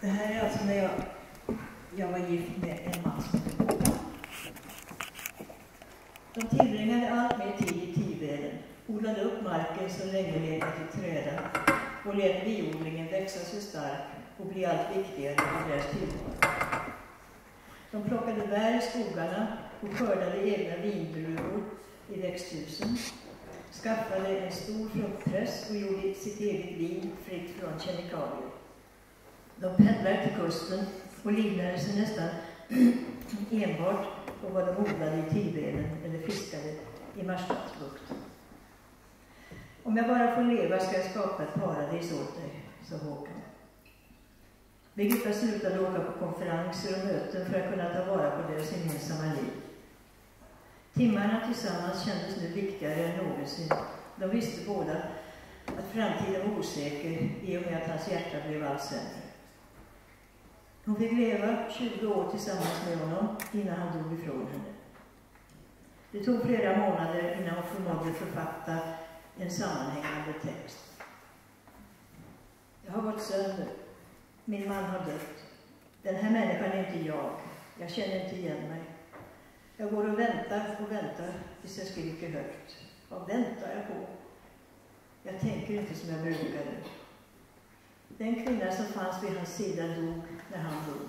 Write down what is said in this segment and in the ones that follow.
Det här är alltså när jag var gift med en man som hette Håkan. De tillbringade allt mer tid i Tiveden, odlade upp marken som länge legat i träda och lät biodlingen växa sig stark och bli allt viktigare i deras tillvaro. De plockade bär i skogarna och skördade egna vindruvor i växthusen, skaffade en stor fruktpress och gjorde sitt eget vin fritt från kemikalier. De pendlade till kusten och livnade sig nästan enbart på vad de odlade i Tiveden eller fiskade i Marstrandsbukten. Om jag bara får leva ska jag skapa ett paradis åt dig, sa Håkan. Birgitta slutade åka på konferenser och möten för att kunna ta vara på deras gemensamma liv. Timmarna tillsammans kändes nu viktigare än någonsin. De visste båda att framtiden var osäker i och med att hans hjärta blev allt sämre. Hon fick leva 20 år tillsammans med honom innan han dog ifrån henne. Det tog flera månader innan hon förmådde författa en sammanhängande text. Jag har gått sönder. Min man har dött. Den här människan är inte jag. Jag känner inte igen mig. Jag går och väntar tills jag skriker högt. Vad väntar jag på? Jag tänker inte som jag brukade. Den kvinna som fanns vid hans sida dog när han dog.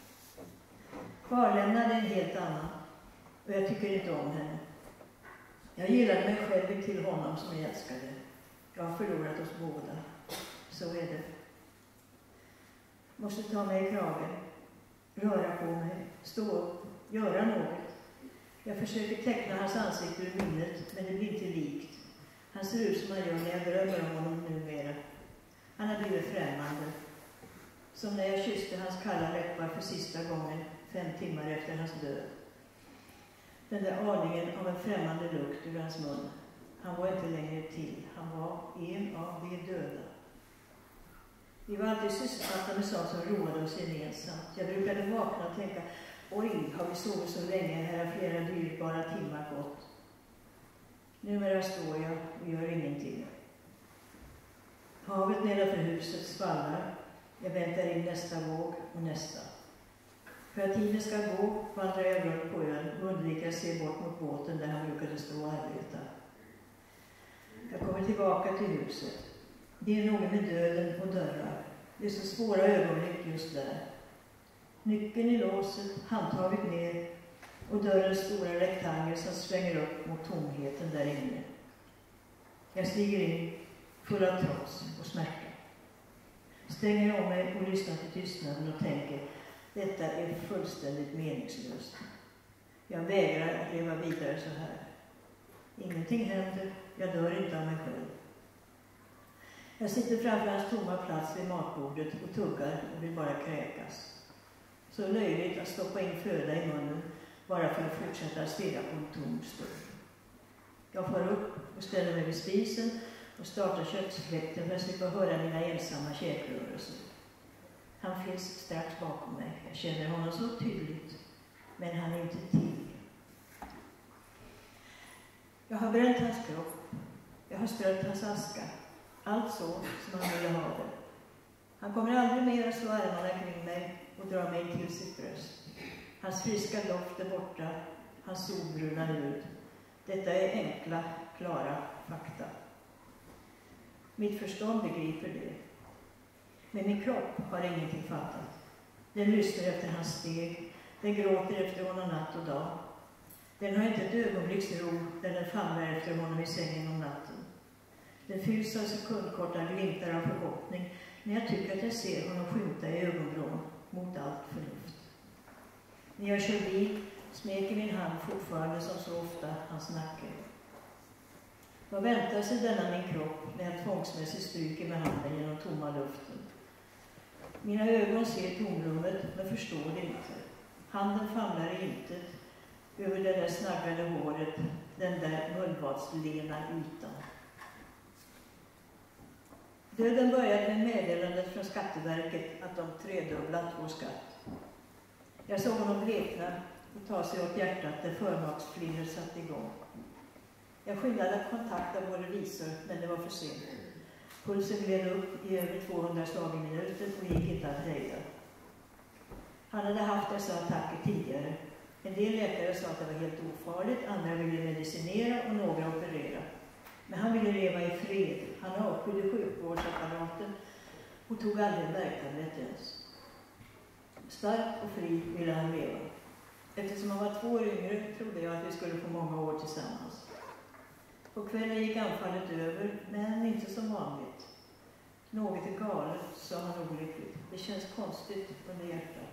Kvarlämnade en helt annan. Och jag tycker inte om henne. Jag gillade mig själv till honom som jag älskade. Jag har förlorat oss båda. Så är det. Måste ta mig i kragen. Röra på mig. Stå upp. Göra något. Jag försöker teckna hans ansikte ur minnet, men det blir inte likt. Han ser ut som han gör när jag drömmer om honom numera. Han har blivit främmande. Som när jag kysste hans kalla läppar för sista gången, 5 timmar efter hans död. Den där aningen av en främmande lukt ur hans mun. Han var inte längre till. Han var en av de döda. Vi var alltid sysselsatta med sånt som roade oss gemensamt. Jag brukade vakna och tänka, oj, har vi sovit så länge, här har flera dyrbara timmar gått. Numera står jag och gör ingenting. Havet nedanför huset svallar. Jag väntar in nästa våg och nästa. För att tiden ska gå vandrar jag runt på ön och undviker att se bort mot båten där han brukade stå och arbeta. Jag kommer tillbaka till huset. Det är något med döden och dörrar. Det är så svåra ögonblick just där. Nyckeln i låset, handtaget ner och dörrens stora rektangel som svänger upp mot tomheten där inne. Jag stiger in, full av trots och smärta. Stänger om mig och lyssnar till tystnaden och tänker, detta är fullständigt meningslöst. Jag vägrar att leva vidare så här. Ingenting händer, jag dör inte av mig själv. Jag sitter framför hans tomma plats vid matbordet och tuggar och vill bara kräkas. Så löjligt att stoppa in föda i munnen bara för att fortsätta att stirra på en tom stol. Jag far upp och ställer mig vid spisen och startar köksfläkten för att slippa höra mina ensamma käkrörelser. Han finns strax bakom mig. Jag känner honom så tydligt, men han är inte till. Jag har bränt hans kropp. Jag har strött hans aska. Allt så som han ville ha det. Han kommer aldrig mer att slå armarna kring mig och dra mig till sitt bröst. Hans friska doft är borta, hans solbruna hud. Detta är enkla, klara fakta. Mitt förstånd begriper det. Men min kropp har ingenting fattat. Den lyssnar efter hans steg. Den gråter efter honom natt och dag. Den har inte ett ögonblicks ro när den famlar efter honom i sängen om natten. Den fylls av sekundkorta glimtar av förhoppning när jag tycker att jag ser honom skymta i ögonvrån mot allt förnuft. När jag kör bil smeker min hand fortfarande som så ofta hans nacke. Vad väntar sig denna min kropp när jag tvångsmässigt stryker med handen genom tomma luften? Mina ögon ser tomrummet men förstår det inte. Handen famlar i intet över det där snaggade håret, den där mullvadslena ytan. Döden började med meddelandet från Skatteverket att de tredubblat vår skatt. Jag såg honom blekna och ta sig åt hjärtat där förmaksflinner satt igång. Jag skyndade att kontakta vår revisor, men det var för sent. Pulsen gled upp i över 200 slag i minuten och gick inte att hejda. Han hade haft dessa attacker tidigare. En del läkare sa att det var helt ofarligt, andra ville medicinera och några operera. Men han ville leva i fred. Han avskydde sjukvårdsapparaten och tog aldrig en värktablett ens. Stark och fri ville han leva. Eftersom han var 2 år yngre trodde jag att vi skulle få många år tillsammans. På kvällen gick anfallet över, men inte som vanligt. Något är galet, sa han olyckligt. Det känns konstigt under hjärtat.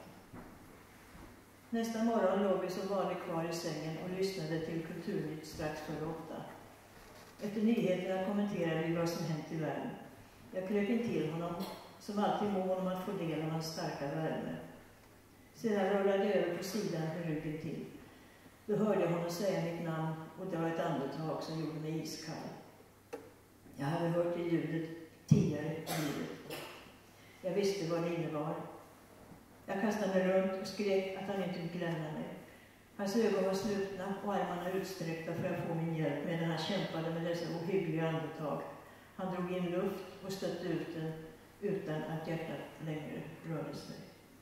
Nästa morgon låg vi som vanligt kvar i sängen och lyssnade till Kulturnytt strax före 8. Efter nyheterna kommenterade vi vad som hänt i världen. Jag kröp in till honom, som alltid mån om att få del av hans starka värme. Sedan rullade jag över på sidan med ryggen till. Då hörde jag honom säga mitt namn och det var ett andetag som gjorde mig iskall. Jag hade hört det ljudet tidigare i livet. Jag visste vad det innebar. Jag kastade mig runt och skrek att han inte fick lämna mig. Hans ögon var slutna och armarna utsträckta för att få min hjälp medan han kämpade med dessa ohyggliga andetag. Han drog in luft och stötte ut den utan att hjärtat längre rörde sig.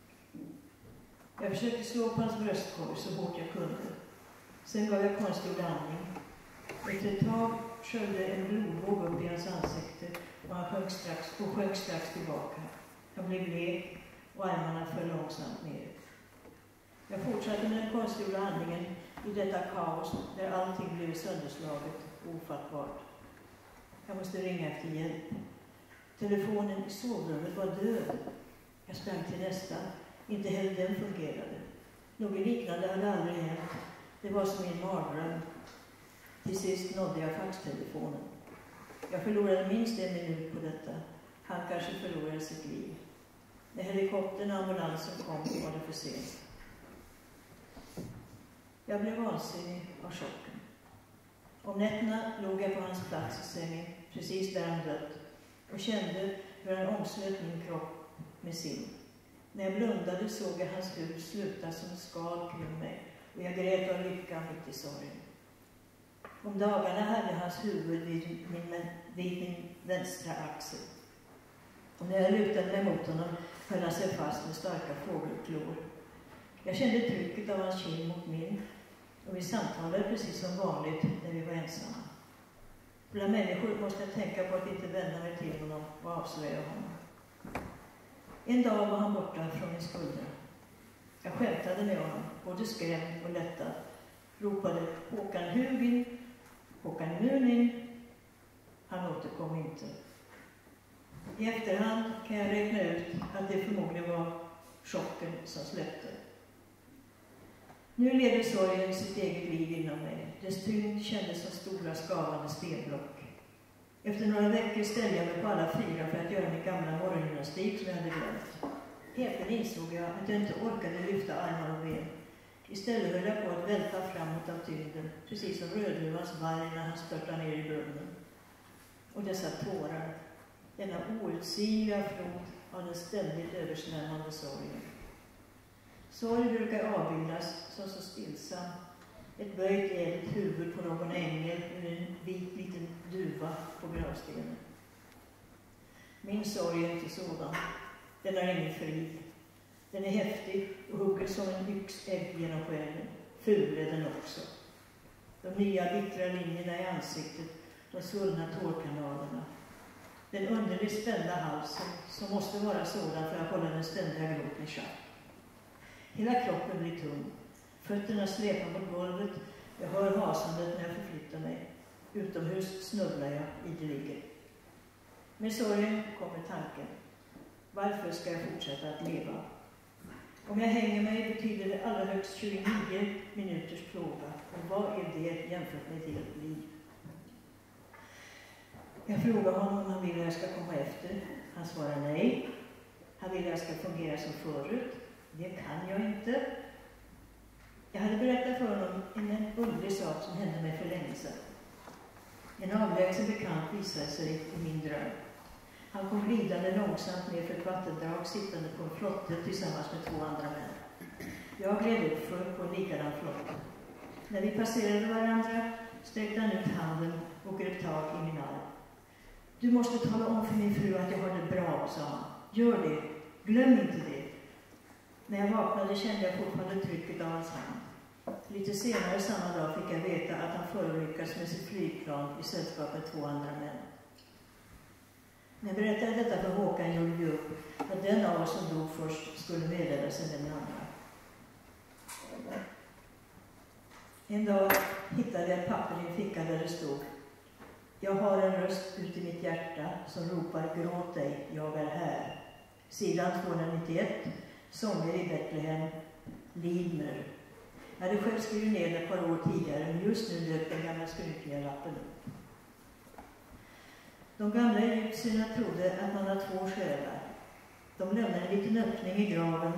Jag försökte slå på hans bröstkorg så hårt jag kunde. Sen gav jag konstgjord andning. Efter ett tag sköljde en blodvåg upp i hans ansikte och han sjönk strax tillbaka. Han blev blek och armarna föll långsamt ner. Jag fortsatte med den konstgjorda andningen i detta kaos där allting blev sönderslaget och ofattbart. Jag måste ringa efter hjälp. Telefonen i sovrummet var död. Jag sprang till nästa. Inte heller den fungerade. Något liknande hade aldrig hänt. Det var som en mardröm. Till sist nådde jag faxtelefonen. Jag förlorade minst 1 minut på detta. Han kanske förlorade sitt liv. När helikoptern och ambulansen kom var det för sent. Jag blev vansinnig av chocken. Om nätterna låg jag på hans plats i sängen, precis där han dött, och kände hur han omslöt min kropp med sin. När jag blundade såg jag hans hud sluta som skal kring mig och jag grät av lycka mitt i sorgen. Om dagarna hade hans huvud vid min vänstra axel. Och när jag lutade mig mot honom höll han sig fast med starka fågelklor. Jag kände trycket av hans kind mot min och vi samtalade precis som vanligt när vi var ensamma. Bland människor måste jag tänka på att inte vända mig till honom och avslöja honom. En dag var han borta från min skuldra. Jag skämtade med honom, både skrämd och lättad. Ropade Håkan Hugin, Håkan Munin. Han återkom inte. I efterhand kan jag räkna ut att det förmodligen var chocken som släppte. Nu levde sorgen sitt eget liv inom mig. Dess tyngd kändes som stora skavande stenblock. Efter några veckor ställde jag mig på alla 4 för att göra min gamla morgongymnastik som jag hade glömt. Häpen insåg jag att jag inte orkade lyfta armar och ben. Istället höll jag på att välta framåt av tyngden, precis som rödhuvans varg när han störtar ner i brunnen. Och dessa tårar, denna outsinliga flod av den ständigt översvämmande sorgen. Sorg brukar avbildas som så stillsam. Ett böjt ädelt huvud på någon ängel eller en vit liten duva på gravstenen. Min sorg är inte sådan. Den har ingen frid. Den är häftig och hugger som en yxägg genom själen. Ful är den också. De nya bittra linjerna i ansiktet, de svullna tårkanalerna. Den underligt spända halsen som måste vara sådan för att hålla den ständiga gråten i schack. Hela kroppen blir tung. Fötterna släpar mot golvet. Jag hör hasandet när jag förflyttar mig. Utomhus snubblar jag ideligen. Med sorgen kommer tanken. Varför ska jag fortsätta att leva? Om jag hänger mig betyder det allra högst 29 minuters plåga. Och vad är det jämfört med ett helt liv? Jag frågar honom om han vill att jag ska komma efter. Han svarar nej. Han vill att jag ska fungera som förut. Det kan jag inte. Jag hade berättat för honom en underlig sak som hände mig för länge sedan. En avlägsen bekant visade sig i min dröm. Han kom glidande långsamt ner för ett vattendrag sittande på en flotte tillsammans med 2 andra män. Jag gled upp för på en likadan flotte. När vi passerade varandra sträckte han ut handen och grep tag i min arm. Du måste tala om för min fru att jag har det bra, sa han. Gör det. Glöm inte det. När jag vaknade kände jag fortfarande trycket av hans hand. Lite senare samma dag fick jag veta att han förolyckats med sitt flygplan i sällskap med 2 andra män. När jag berättade detta för Håkan gjorde vi upp att den av oss som dog först skulle meddela sig den andra. En dag hittade jag ett papper i en ficka där det stod: jag har en röst ut i mitt hjärta som ropar gråt dig, jag är här. Sidan 291, sånger i Betlehem, Lidmer. Jag hade själv skrivit ner det ett par år tidigare, men just nu dök den gamla skrynkliga lappen upp. De gamla egyptierna trodde att man har 2 själar. De lämnade en liten öppning i graven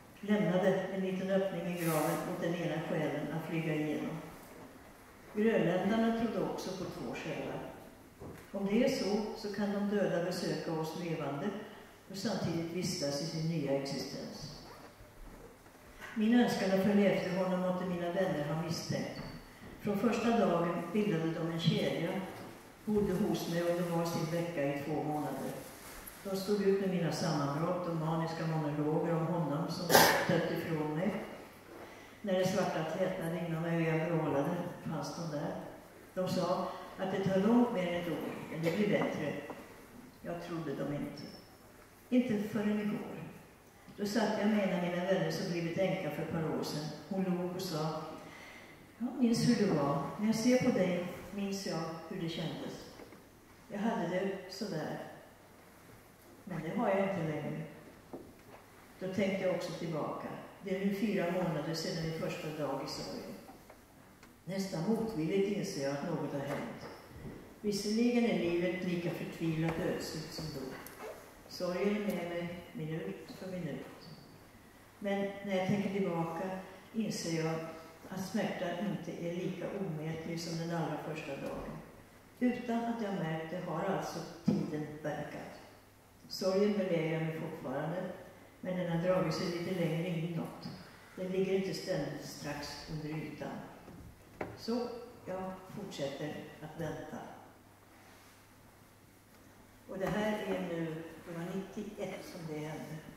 åt den ena själen att flyga igenom. Grönländarna trodde också på 2 själar. Om det är så kan de döda besöka oss levande och samtidigt vistas i sin nya existens. Min önskan att följa efter honom måtte mina vänner ha misstänkt. Från första dagen bildade de en kedja, bodde hos mig under var sin vecka i 2 månader. De stod ut med mina sammanbrott och maniska monologer om honom som stött ifrån mig. När det svarta tätnade inom mig och jag vrålade fanns de där. De sa att det tar långt mer än ett år, men det blir bättre. Jag trodde dem inte. Inte förrän igår. Då satt jag med en av mina vänner som blivit änka för ett par år sedan. Hon log och sa: jag minns hur du var. När jag ser på dig minns jag hur det kändes. Jag hade det sådär. Men det har jag inte längre. Då tänkte jag också tillbaka. Det är nu 4 månader sedan min första dag i sorgen. Nästan motvilligt inser jag att något har hänt. Visserligen är livet lika förtvivlat ödsligt som då. Sorgen är med mig minut för minut. Men när jag tänker tillbaka inser jag att smärta inte är lika omätlig som den allra första dagen. Utan att jag märkt det har alltså tiden verkat. Sorgen belägrar mig fortfarande, men den har dragit sig lite längre inåt. Den ligger inte ständigt strax under ytan. Så jag fortsätter att vänta. Och det här är nu, det var 91 som det hände.